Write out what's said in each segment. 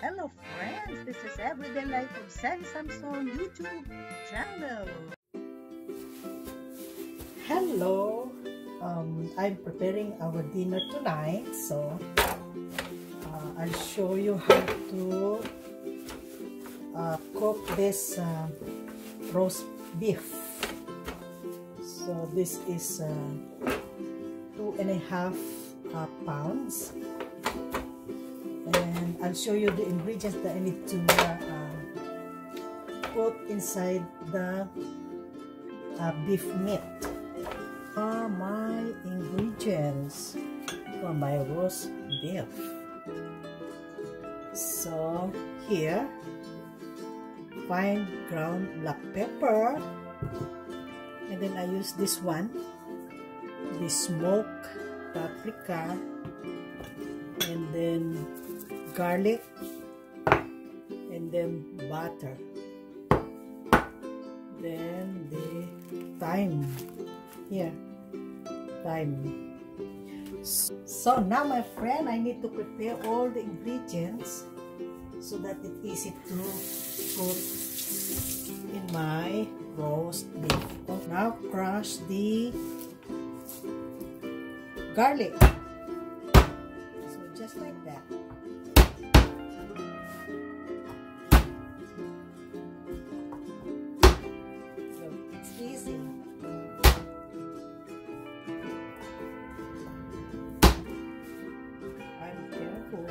Hello friends, this is Everyday Life of Sally Samson YouTube channel. Hello, I'm preparing our dinner tonight, so I'll show you how to cook this roast beef. So this is 2.5 pounds. And I'll show you the ingredients that I need to put inside the beef meat. Are my ingredients for my roast beef. So here, fine ground black pepper, and then I use this one, the smoked paprika, and then garlic, and then butter, then the thyme here, thyme. So now my friend, I need to prepare all the ingredients so that it's easy to put in my roast beef. Now crush the garlic, so just like that. Easy. I'm careful.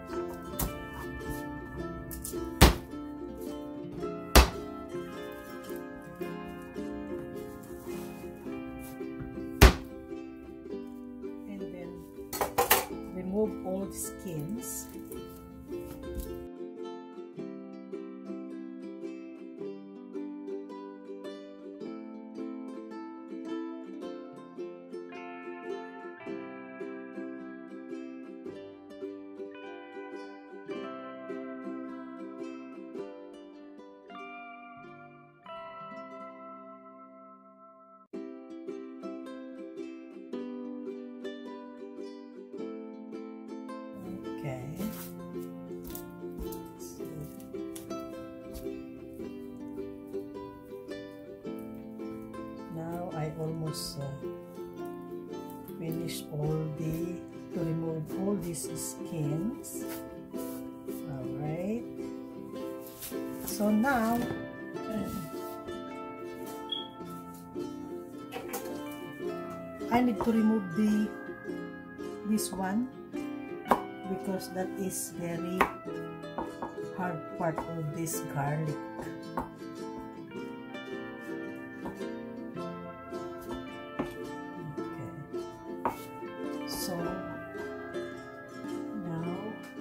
And then remove all the skins. Okay. So, now I almost finished to remove all these skins. Alright. So now I need to remove this one, because that is very hard part of this garlic. Okay. So now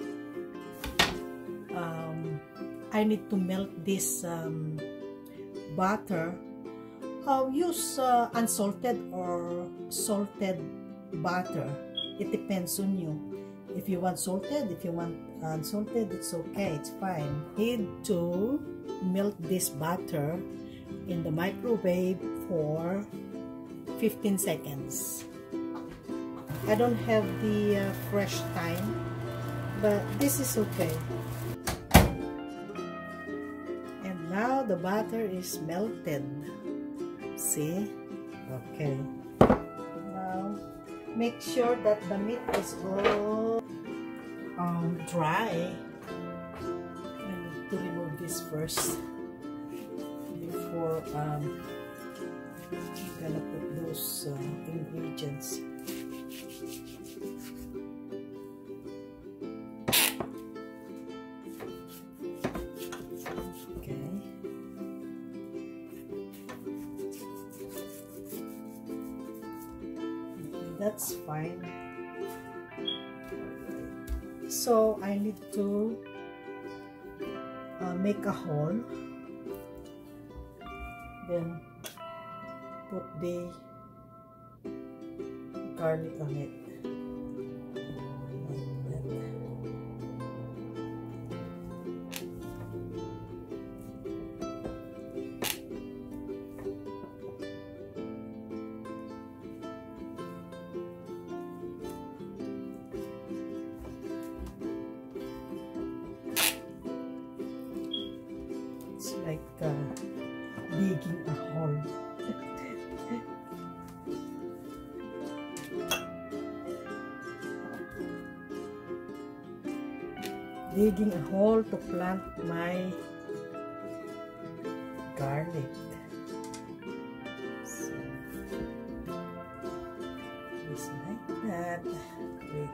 I need to melt this butter. I'll use unsalted or salted butter. It depends on you. If you want salted, if you want unsalted, it's okay, it's fine. Need to melt this butter in the microwave for 15 seconds. I don't have the fresh thyme, but this is okay. And now the butter is melted. See? Okay. Now, make sure that the meat is all dry. I need to remove this first before I'm gonna put those ingredients. Okay. That's fine. So I need to make a hole, then put the garlic on it. like digging a hole. Digging a hole to plant my garlic. So, just like that. Wait.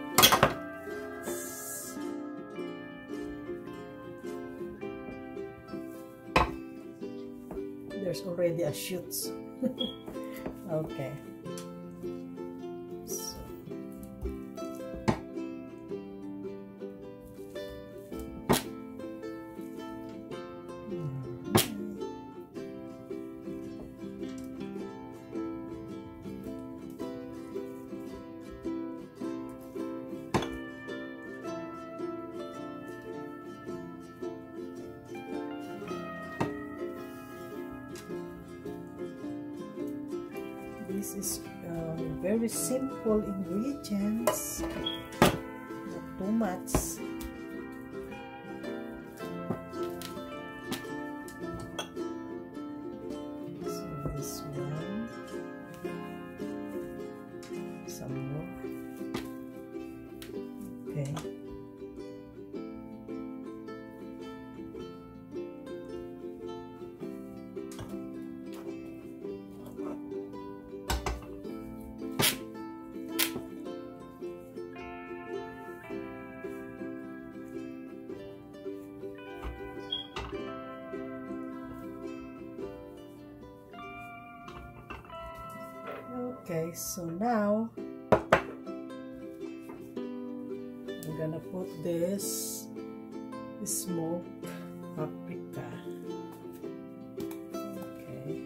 There's already a shoots. Okay. So. This is very simple ingredients, not too much. So this one, some more. Okay. Okay, so now I'm gonna put this smoked paprika. Okay.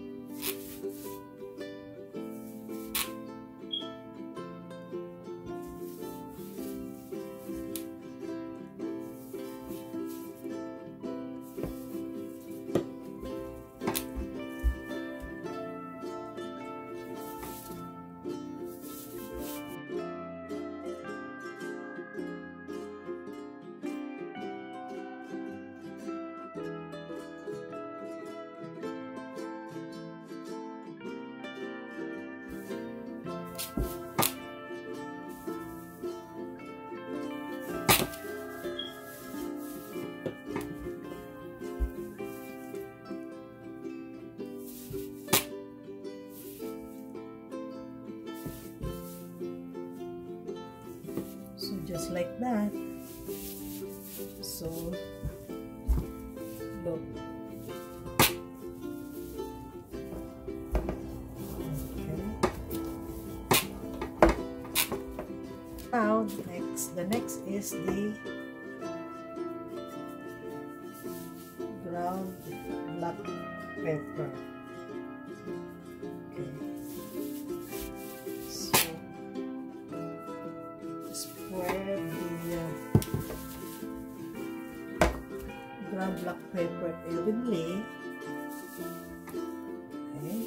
So just like that. So look. Okay. Now the next is the ground black pepper. Okay. So spread the ground black pepper evenly. Okay.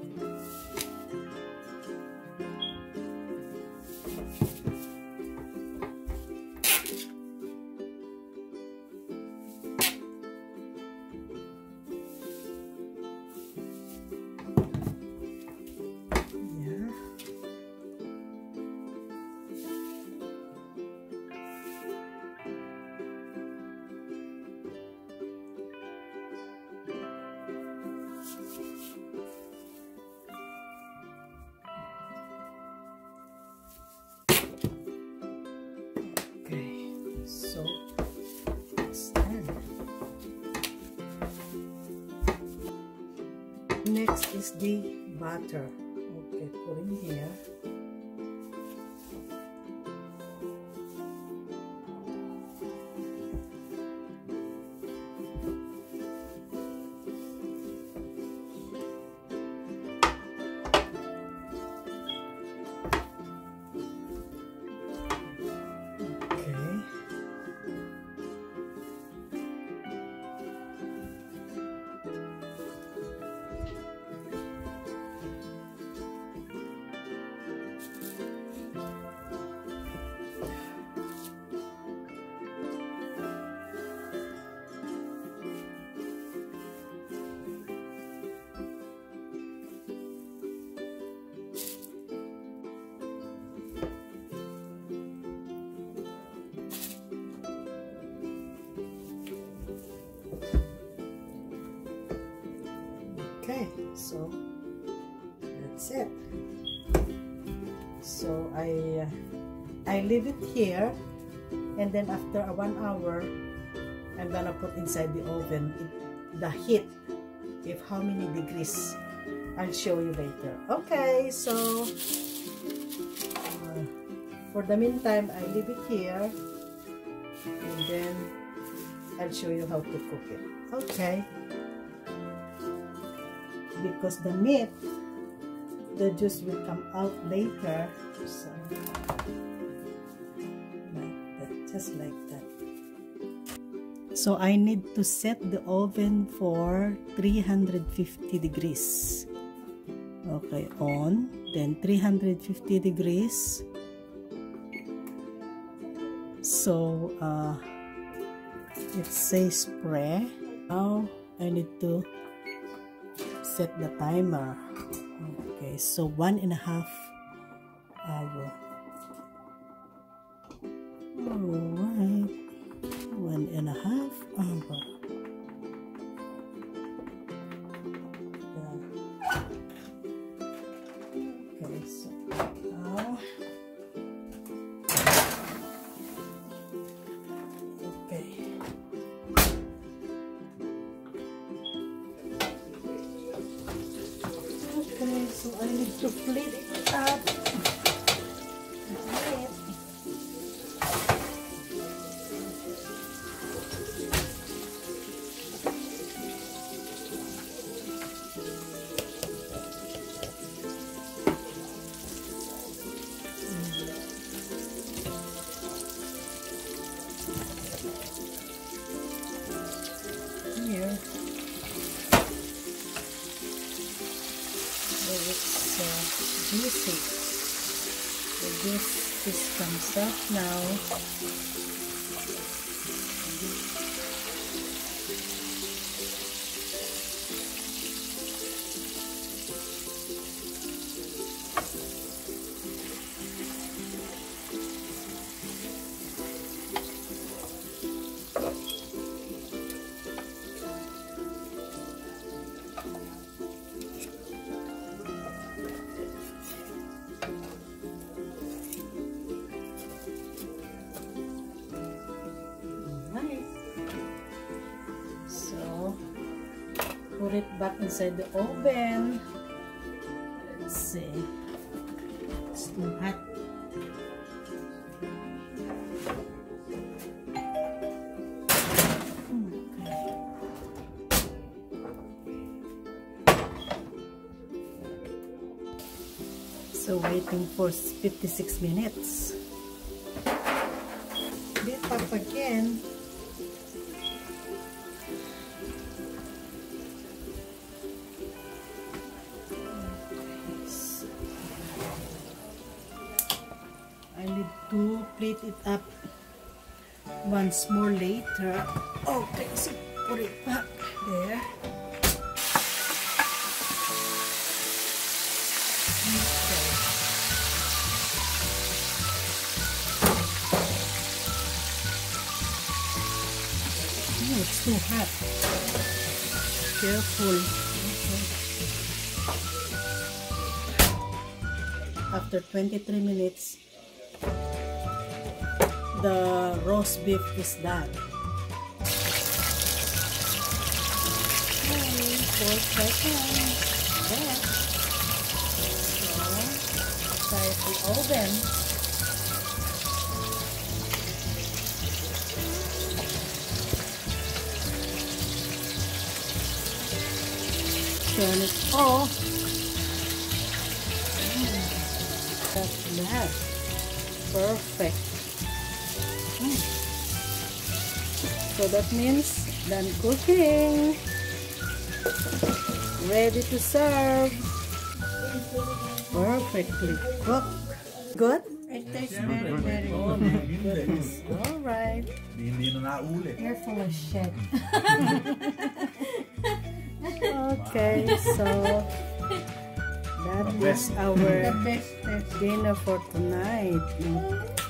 Okay, so it's done. Next is the butter. Okay, put in here. So that's it. So I leave it here, and then after 1 hour I'm gonna put inside the oven. The heat, if how many degrees, I'll show you later. Okay, so for the meantime I leave it here, and then I'll show you how to cook it. Okay, because the meat, the juice will come out later. So like that, just like that. So I need to set the oven for 350 degrees. Okay, on, then 350 degrees. So it says pre. Now I need to set the timer. Okay, so 1.5 hour. Alright, 1.5 hour. Okay, so now, okay. Okay, so I need to flip it up. Here. It's juicy. So this comes up now. Put it back inside the oven. Let's see. It's too hot. Okay. So waiting for 56 minutes. Beat up again. I need to plate it up once more later. Okay, so put it back there. Okay. Oh, it's too hot. Careful. Okay. After 23 minutes, the roast beef is done. Okay, 4 seconds. There. So, start the oven. Turn it off. That's that. Perfect. So that means done cooking. Ready to serve. Perfectly cooked. Good? It tastes very, very good. Oh my goodness. Alright. You're full of shit. Okay, so that is our dinner for tonight.